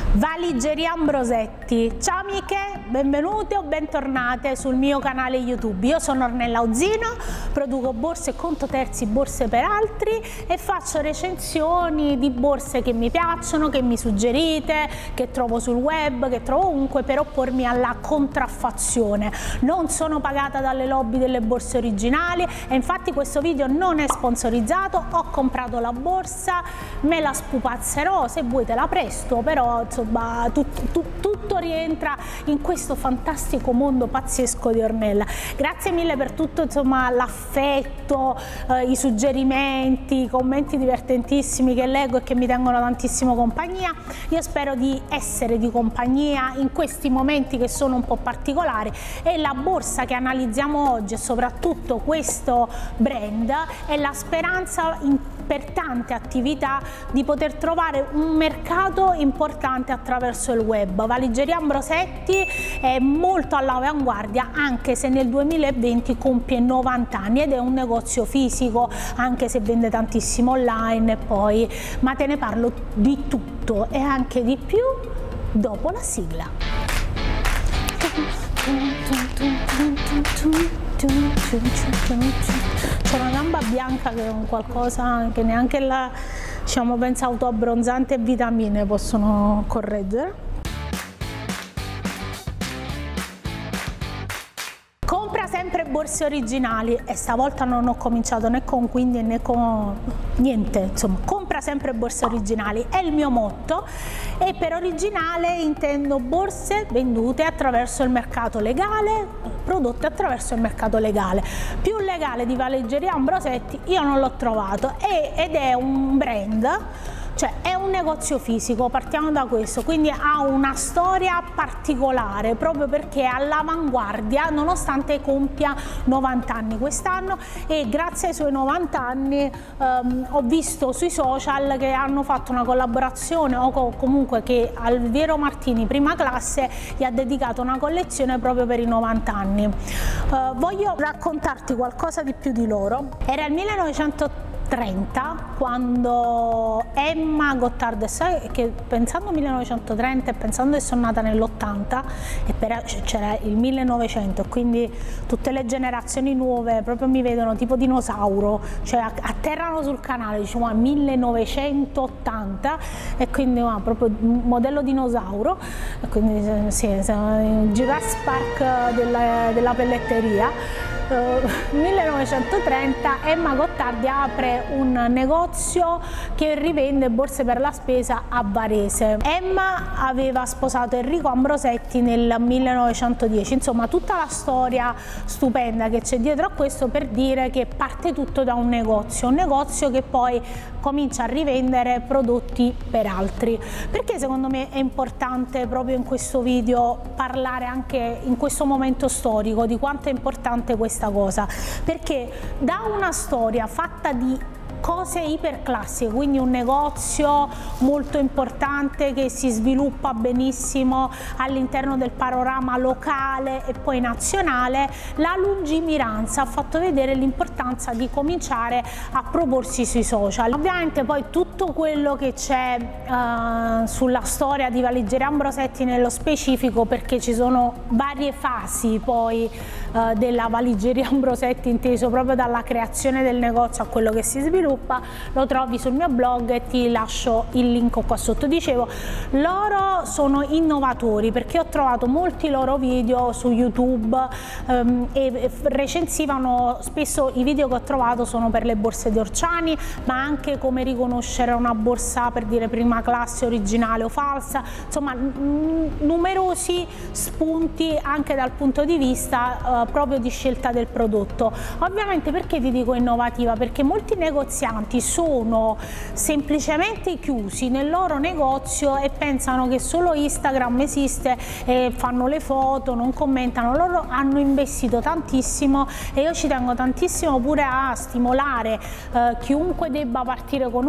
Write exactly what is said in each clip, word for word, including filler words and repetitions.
Valigeria Ambrosetti. Ciao amiche, benvenute o bentornate sul mio canale YouTube. Io sono Ornella Uzzino, produco borse e conto terzi, borse per altri e faccio recensioni di borse che mi piacciono, che mi suggerite, che trovo sul web, che trovo ovunque, per oppormi alla contraffazione. Non sono pagata dalle lobby delle borse originali e infatti questo video non è sponsorizzato. Ho comprato la borsa, me la spupazzerò, se vuoi te la presto, però insomma tutto, tutto, tutto rientra in questo fantastico mondo pazzesco di Ornella. Grazie mille per tutto, insomma, l'affetto, eh, i suggerimenti, i commenti divertentissimi che leggo e che mi tengono tantissimo compagnia. Io spero di essere di compagnia in questi momenti che sono un po' particolari, e la borsa che analizziamo oggi e soprattutto questo brand è la speranza in per tante attività di poter trovare un mercato importante attraverso il web. Valigeria Ambrosetti è molto all'avanguardia, anche se nel duemilaventi compie novanta anni ed è un negozio fisico, anche se vende tantissimo online e poi, ma te ne parlo di tutto e anche di più dopo la sigla. C'è una gamba bianca che è un qualcosa che neanche la, diciamo, pensa autoabbronzante e vitamine possono correggere. Compra sempre borse originali, e stavolta non ho cominciato né con quindi né con niente, insomma, compra sempre borse originali è il mio motto, e per originale intendo borse vendute attraverso il mercato legale, prodotte attraverso il mercato legale. Più legale di Valigeria Ambrosetti io non l'ho trovato, e, ed è un brand, cioè è un negozio fisico, partiamo da questo, quindi ha una storia particolare proprio perché è all'avanguardia nonostante compia novanta anni quest'anno, e grazie ai suoi novanta anni ehm, ho visto sui social che hanno fatto una collaborazione, o co comunque che Alviero Martini prima classe gli ha dedicato una collezione proprio per i novanta anni. Eh, voglio raccontarti qualcosa di più di loro. Era il millenovecentotrenta quando Emma Gottardo, sai che pensando millenovecentotrenta e pensando che sono nata nell'ottanta e c'era il millenovecento, quindi tutte le generazioni nuove proprio mi vedono tipo dinosauro, cioè atterrano sul canale, diciamo a millenovecentottanta, e quindi ah, proprio modello dinosauro, e quindi sì, Jurassic Park della, della pelletteria. Uh, millenovecentotrenta Emma Gottardi apre un negozio che rivende borse per la spesa a Varese. Emma aveva sposato Enrico Ambrosetti nel millenovecentodieci, insomma tutta la storia stupenda che c'è dietro a questo, per dire che parte tutto da un negozio, un negozio che poi comincia a rivendere prodotti per altri. Perché secondo me è importante proprio in questo video parlare anche in questo momento storico di quanto è importante questa cosa, perché da una storia fatta di cose iperclassiche, quindi un negozio molto importante che si sviluppa benissimo all'interno del panorama locale e poi nazionale, la lungimiranza ha fatto vedere l'importanza di cominciare a proporsi sui social. Ovviamente poi tutto quello che c'è uh, sulla storia di Valigeria Ambrosetti nello specifico, perché ci sono varie fasi poi uh, della Valigeria Ambrosetti, inteso proprio dalla creazione del negozio a quello che si sviluppa, lo trovi sul mio blog e ti lascio il link qua sotto. Dicevo, loro sono innovatori perché ho trovato molti loro video su YouTube um, e recensivano spesso, i video che ho trovato sono per le borse di Orciani, ma anche come riconoscere una borsa, per dire, prima classe originale o falsa, insomma numerosi spunti anche dal punto di vista uh, proprio di scelta del prodotto. Ovviamente perché ti dico innovativa? Perché molti negozianti sono semplicemente chiusi nel loro negozio e pensano che solo Instagram esiste e fanno le foto, non commentano. Loro hanno investito tantissimo, e io ci tengo tantissimo pure a stimolare eh, chiunque debba partire con un brand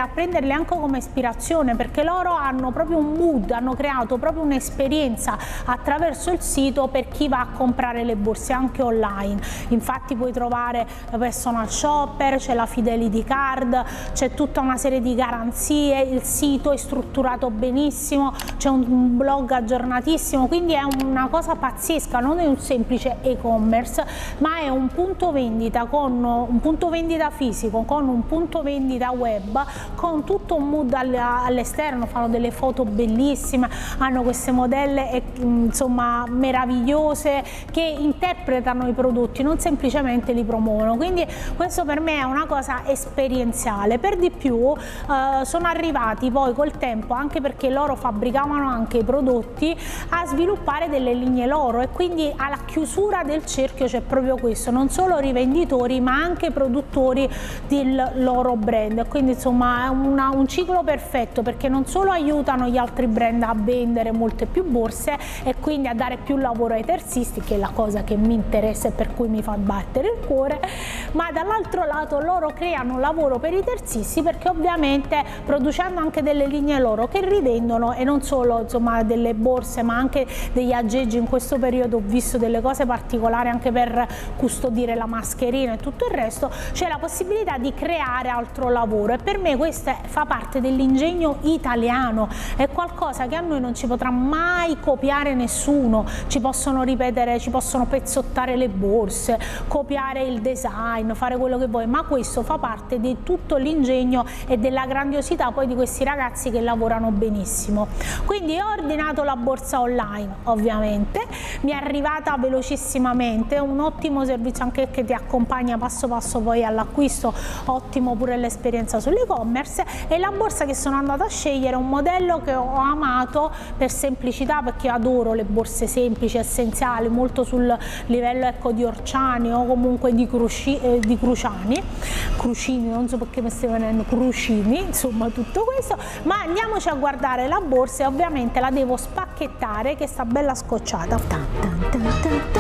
a prenderle anche come ispirazione, perché loro hanno proprio un mood, hanno creato proprio un'esperienza attraverso il sito per chi va a comprare le borse anche online. Infatti puoi trovare la personal shopper, c'è la fidelity card, c'è tutta una serie di garanzie, il sito è strutturato benissimo, c'è un blog aggiornatissimo, quindi è una cosa pazzesca, non è un semplice e-commerce, ma è un punto vendita con un punto vendita fisico, con un punto vendita web, con tutto un mood all'esterno, fanno delle foto bellissime, hanno queste modelle insomma meravigliose che interpretano i prodotti, non semplicemente li promuovono, quindi questo per me è una cosa esperienziale. Per di più eh, sono arrivati poi col tempo, anche perché loro fabbricavano anche i prodotti, a sviluppare delle linee loro, e quindi alla chiusura del cerchio c'è proprio questo, non solo rivenditori ma anche produttori del loro brand, quindi insomma è una, un ciclo perfetto, perché non solo aiutano gli altri brand a vendere molte più borse e quindi a dare più lavoro ai terzisti, che è la cosa che mi interessa e per cui mi fa battere il cuore, ma dall'altro lato loro creano lavoro per i terzisti, perché ovviamente producendo anche delle linee loro che rivendono, e non solo insomma delle borse ma anche degli aggeggi. In questo periodo ho visto delle cose particolari anche per custodire la mascherina e tutto il resto, c'è la possibilità di creare altro lavoro, e per me questo fa parte dell'ingegno italiano, è qualcosa che a noi non ci potrà mai copiare nessuno. Ci possono ripetere, ci possono pezzottare le borse, copiare il design, fare quello che vuoi, ma questo fa parte di tutto l'ingegno e della grandiosità poi di questi ragazzi che lavorano benissimo. Quindi ho ordinato la borsa online, ovviamente mi è arrivata velocissimamente, un ottimo servizio anche che ti accompagna passo passo poi all'acquisto, ottimo pure l'esperienza sull'e-commerce. E la borsa che sono andata a scegliere è un modello che ho amato per semplicità, perché adoro le borse semplici, essenziali, molto sul livello ecco di Orciani o comunque di, Cruci, eh, di Cruciani, Crucini, non so perché mi stai venendo Crucini, insomma tutto questo. Ma andiamoci a guardare la borsa, e ovviamente la devo spacchettare che sta bella scocciata, tan, tan, tan, tan, tan.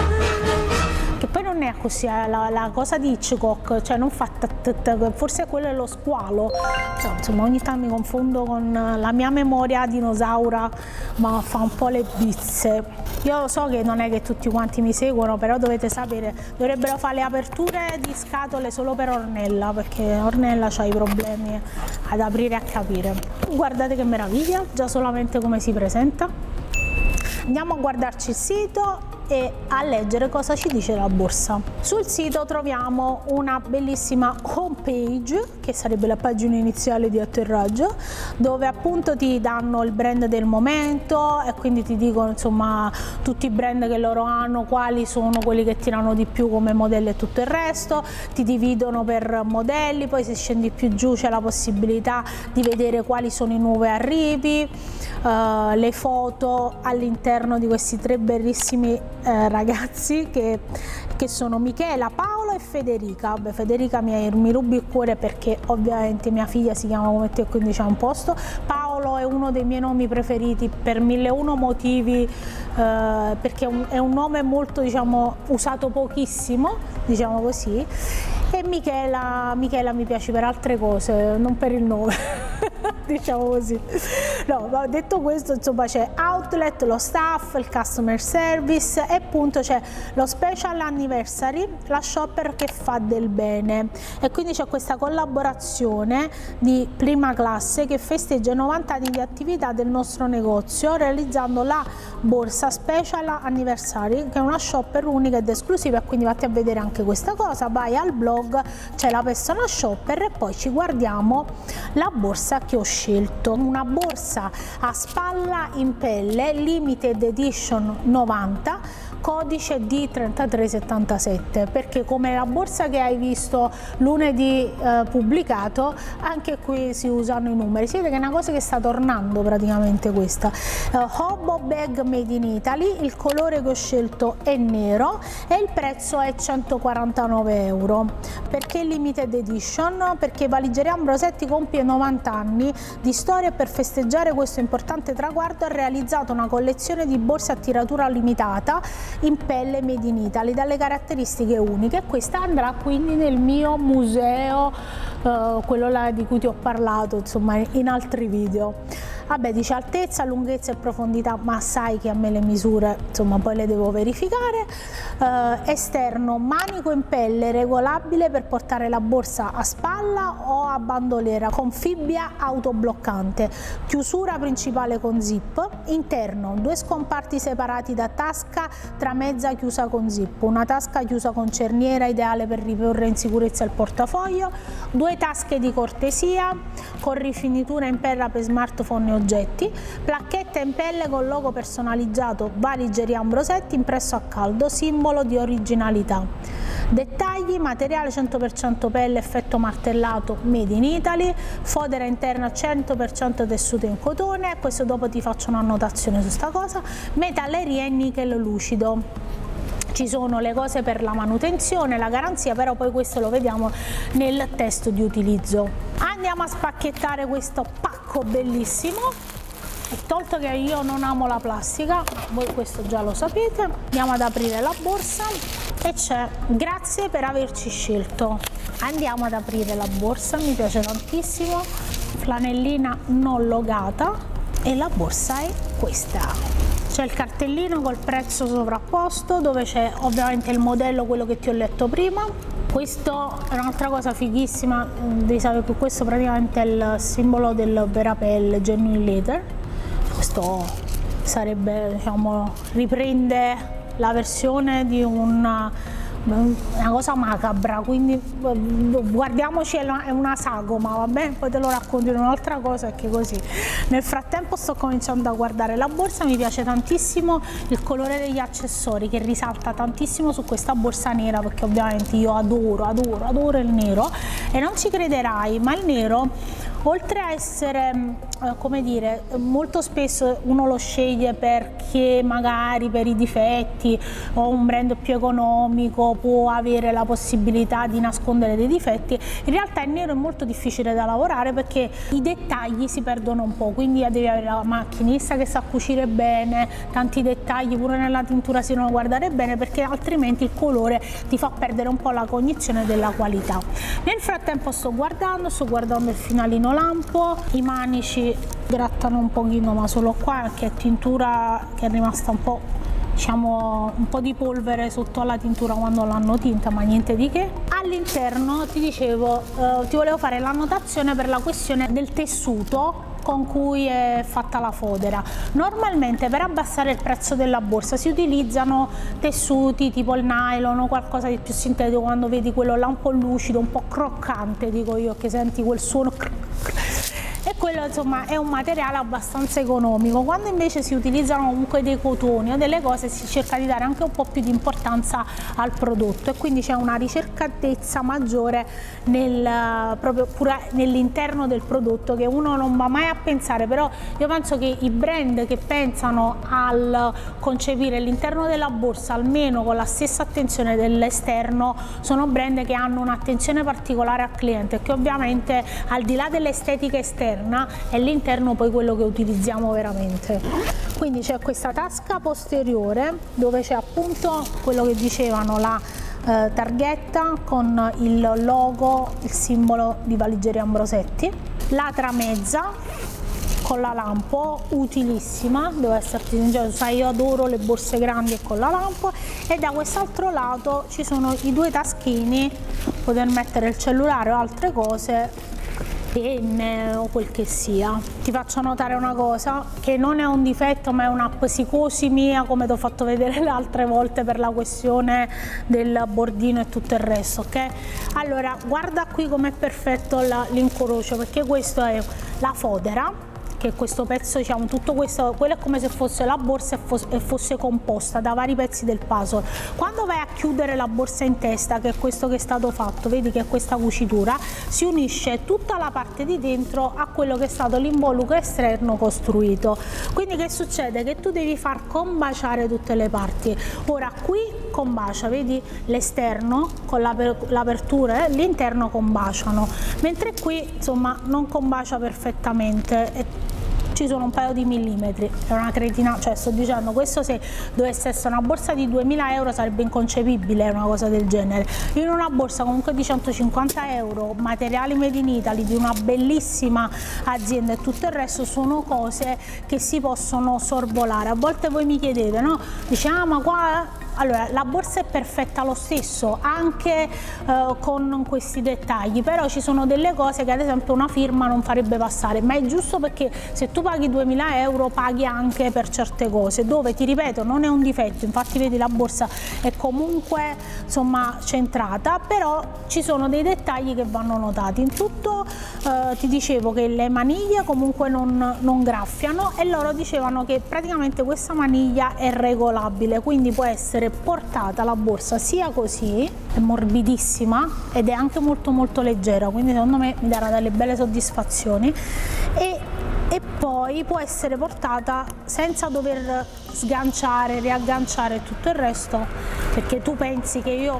Che poi non è così, eh, la, la cosa di Hitchcock, cioè non fa tat, tat, forse quello è lo squalo, no, insomma ogni tanto mi confondo con la mia memoria dinosaura, ma fa un po' le bizze. Io so che non è che tutti quanti mi seguono, però dovete sapere, dovrebbero fare le aperture di scatole solo per Ornella, perché Ornella ha i problemi ad aprire e a capire. Guardate che meraviglia, già solamente come si presenta. Andiamo a guardarci il sito e a leggere cosa ci dice la borsa. Sul sito troviamo una bellissima home page, che sarebbe la pagina iniziale di atterraggio, dove appunto ti danno il brand del momento e quindi ti dicono insomma tutti i brand che loro hanno, quali sono quelli che tirano di più come modelli e tutto il resto, ti dividono per modelli, poi se scendi più giù c'è la possibilità di vedere quali sono i nuovi arrivi, uh, le foto all'interno di questi tre bellissimi Eh, ragazzi che, che sono Michela, Paolo e Federica. Beh, Federica mi, mi rubi il cuore perché ovviamente mia figlia si chiama come te e quindi c'è un posto. Paolo è uno dei miei nomi preferiti per mille e uno motivi, eh, perché è un, è un nome molto diciamo usato pochissimo, diciamo così, e Michela, Michela mi piace per altre cose, non per il nome. Diciamo così. No, ma detto questo, insomma c'è outlet, lo staff, il customer service e appunto c'è lo special anniversary, la shopper che fa del bene, e quindi c'è questa collaborazione di prima classe che festeggia i novanta anni di attività del nostro negozio realizzando la borsa special anniversary, che è una shopper unica ed esclusiva, e quindi vatti a vedere anche questa cosa. Vai al blog, c'è la personal shopper e poi ci guardiamo la borsa che ho scelto, una borsa a spalla in pelle limited edition novanta, codice D trentatré settantasette, perché come la borsa che hai visto lunedì eh, pubblicato, anche qui si usano i numeri, si vede che è una cosa che sta tornando praticamente questa. Uh, Hobo bag made in Italy, il colore che ho scelto è nero e il prezzo è centoquarantanove euro. Perché limited edition? Perché Valigeria Ambrosetti compie novanta anni di storia e per festeggiare questo importante traguardo ha realizzato una collezione di borse a tiratura limitata in pelle made in Italy dalle caratteristiche uniche, e questa andrà quindi nel mio museo uh, quello là di cui ti ho parlato, insomma, in altri video. Vabbè, dice altezza, lunghezza e profondità, ma sai che a me le misure, insomma, poi le devo verificare. Uh, esterno, manico in pelle regolabile per portare la borsa a spalla o a bandoliera, con fibbia autobloccante, chiusura principale con zip. Interno, due scomparti separati da tasca, tramezza chiusa con zip, una tasca chiusa con cerniera ideale per riporre in sicurezza il portafoglio, due tasche di cortesia con rifinitura in perla per smartphone e oggetti, placchetta in pelle con logo personalizzato Valigerie Ambrosetti impresso a caldo, simbolo di originalità. Dettagli: materiale cento per cento pelle, effetto martellato, made in Italy, fodera interna cento per cento tessuto in cotone, questo dopo ti faccio un'annotazione su sta cosa, metalleria in nickel lucido. Ci sono le cose per la manutenzione, la garanzia, però poi questo lo vediamo nel testo di utilizzo. Andiamo a spacchettare questo pacco bellissimo. E tolto che io non amo la plastica, voi questo già lo sapete, andiamo ad aprire la borsa e c'è grazie per averci scelto. Andiamo ad aprire la borsa, mi piace tantissimo, flanellina non logata e la borsa è questa. C'è il cartellino col prezzo sovrapposto dove c'è ovviamente il modello, quello che ti ho letto prima. Questo è un'altra cosa fighissima, devi sapere che questo praticamente è il simbolo del Verapelle Genuine Leather. Questo sarebbe, diciamo, riprende la versione di un una cosa macabra, quindi guardiamoci, è una sagoma, va bene? Poi te lo racconto in un'altra cosa, perché così. Nel frattempo sto cominciando a guardare la borsa, mi piace tantissimo il colore degli accessori che risalta tantissimo su questa borsa nera, perché ovviamente io adoro, adoro, adoro il nero e non ci crederai, ma il nero, oltre a essere, eh, come dire, molto spesso uno lo sceglie perché magari per i difetti o un brand più economico può avere la possibilità di nascondere dei difetti, in realtà il nero è molto difficile da lavorare perché i dettagli si perdono un po', quindi devi avere la macchinista che sa cucire bene, tanti dettagli pure nella tintura si devono guardare bene, perché altrimenti il colore ti fa perdere un po' la cognizione della qualità. Nel frattempo sto guardando, sto guardando il finalino lampo, i manici grattano un pochino ma solo qua, che è tintura che è rimasta un po', diciamo, un po' di polvere sotto alla tintura quando l'hanno tinta, ma niente di che. All'interno ti dicevo, eh, ti volevo fare l'annotazione per la questione del tessuto con cui è fatta la fodera. Normalmente per abbassare il prezzo della borsa si utilizzano tessuti tipo il nylon o qualcosa di più sintetico, quando vedi quello là un po' lucido, un po' croccante, dico io, che senti quel suono, e quello insomma è un materiale abbastanza economico. Quando invece si utilizzano comunque dei cotoni o delle cose, si cerca di dare anche un po' più di importanza al prodotto e quindi c'è una ricercatezza maggiore nel, proprio pure nell'interno del prodotto, che uno non va mai a pensare, però io penso che i brand che pensano al concepire l'interno della borsa almeno con la stessa attenzione dell'esterno sono brand che hanno un'attenzione particolare al cliente, che ovviamente al di là dell'estetica esterna è l'interno poi quello che utilizziamo veramente. Quindi c'è questa tasca posteriore dove c'è appunto quello che dicevano, la eh, targhetta con il logo, il simbolo di Valigerie Ambrosetti, la tramezza con la lampo, utilissima, devo esserti sincero, sai, io adoro le borse grandi e con la lampo. E da quest'altro lato ci sono i due taschini, poter mettere il cellulare o altre cose, penne o quel che sia. Ti faccio notare una cosa, che non è un difetto ma è una psicosi mia, come ti ho fatto vedere le altre volte per la questione del bordino e tutto il resto, ok? Allora guarda qui com'è perfetto l'incrocio, perché questo è la fodera, che questo pezzo, diciamo, tutto questo, quello è come se fosse la borsa e fosse, e fosse composta da vari pezzi del puzzle. Quando vai a chiudere la borsa in testa, che è questo che è stato fatto, vedi che è questa cucitura, si unisce tutta la parte di dentro a quello che è stato l'involucro esterno costruito. Quindi che succede? Che tu devi far combaciare tutte le parti. Ora qui combacia, vedi l'esterno con l'apertura e l'interno combaciano, mentre qui insomma non combacia perfettamente. E ci sono un paio di millimetri, è una cretina, cioè sto dicendo, questo se dovesse essere una borsa di duemila euro sarebbe inconcepibile una cosa del genere. In una borsa comunque di centocinquanta euro, materiali made in Italy, di una bellissima azienda e tutto il resto, sono cose che si possono sorvolare. A volte voi mi chiedete, no? Dice, ah ma qua... Allora, la borsa è perfetta lo stesso, anche eh, con questi dettagli, però ci sono delle cose che ad esempio una firma non farebbe passare, ma è giusto perché se tu paghi duemila euro paghi anche per certe cose, dove ti ripeto non è un difetto, infatti vedi la borsa è comunque insomma centrata, però ci sono dei dettagli che vanno notati. In tutto eh, ti dicevo che le maniglie comunque non, non graffiano e loro dicevano che praticamente questa maniglia è regolabile, quindi può essere portata la borsa sia così, è morbidissima ed è anche molto molto leggera, quindi secondo me mi darà delle belle soddisfazioni, e, e poi può essere portata senza dover sganciare, riagganciare tutto il resto, perché tu pensi che io ho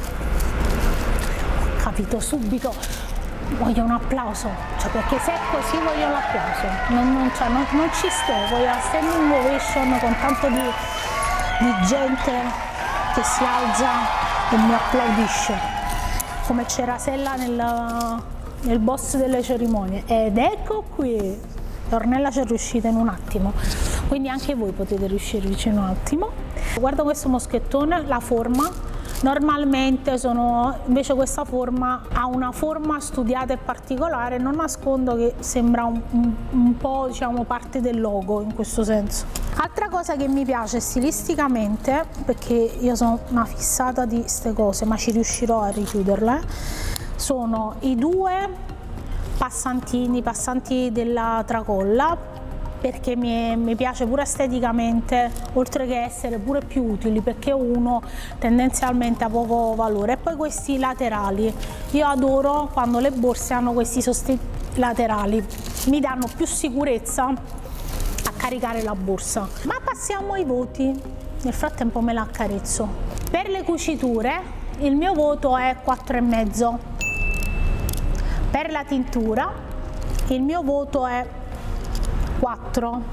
capito subito voglio un applauso, cioè perché se è così voglio l'applauso, non, non, cioè, non, non ci sto, voglio la standing ovation con tanto di di gente che si alza e mi applaudisce, come c'era Sella nel, nel boss delle cerimonie. Ed ecco qui, Ornella ci è riuscita in un attimo, quindi anche voi potete riuscirci in un attimo. Guarda questo moschettone, la forma. Normalmente sono, invece questa forma ha una forma studiata e particolare, non nascondo che sembra un, un, un po' diciamo parte del logo in questo senso. Altra cosa che mi piace stilisticamente, perché io sono una fissata di queste cose ma ci riuscirò a richiuderle, sono i due passantini, passanti della tracolla, perché mi, mi piace pure esteticamente, oltre che essere pure più utili, perché uno tendenzialmente ha poco valore. E poi questi laterali, io adoro quando le borse hanno questi sostegni laterali, mi danno più sicurezza a caricare la borsa. Ma passiamo ai voti, nel frattempo me la accarezzo. Per le cuciture il mio voto è quattro e mezzo, per la tintura il mio voto è quattro,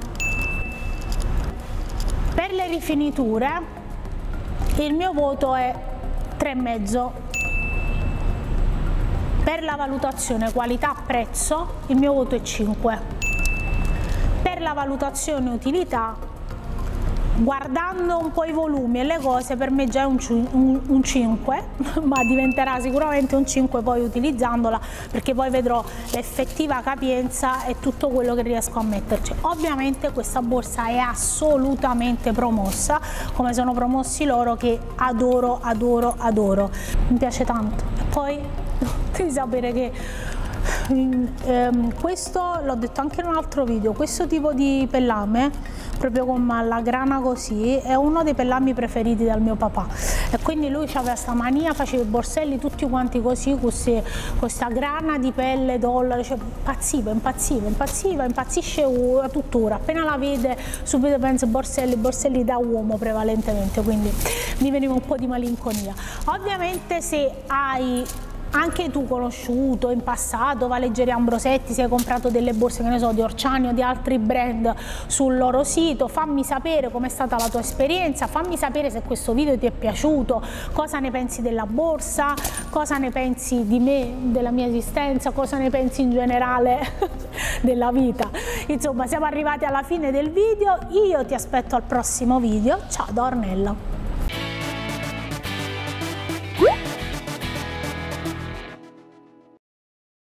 per le rifiniture il mio voto è tre e mezzo, per la valutazione qualità-prezzo il mio voto è cinque, per la valutazione utilità, guardando un po' i volumi e le cose, per me già è un, un, un cinque, ma diventerà sicuramente un cinque poi utilizzandola, perché poi vedrò l'effettiva capienza e tutto quello che riesco a metterci. Ovviamente questa borsa è assolutamente promossa, come sono promossi loro, che adoro, adoro, adoro. Mi piace tanto. E poi devi sapere che ehm, questo l'ho detto anche in un altro video, questo tipo di pellame proprio con la grana così è uno dei pellami preferiti dal mio papà, e quindi lui aveva questa mania, faceva i borselli tutti quanti così, così questa grana di pelle dollaro, cioè impazziva, impazziva, impazziva, impazzisce tuttora, appena la vede subito pensa borselli, borselli da uomo prevalentemente, quindi mi veniva un po' di malinconia. Ovviamente se hai anche tu conosciuto in passato Valeggeri Ambrosetti, se hai comprato delle borse, che ne so, di Orciani o di altri brand sul loro sito, fammi sapere com'è stata la tua esperienza, fammi sapere se questo video ti è piaciuto, cosa ne pensi della borsa, cosa ne pensi di me, della mia esistenza, cosa ne pensi in generale della vita. Insomma, siamo arrivati alla fine del video, io ti aspetto al prossimo video, ciao da Ornella.